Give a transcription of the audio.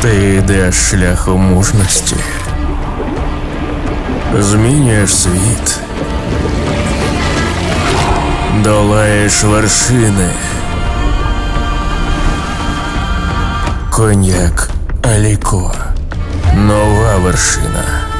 Ти йдеш шляхом мужності. Змінюєш світ. Долаєш вершини. Коньяк Аліко. Нова вершина.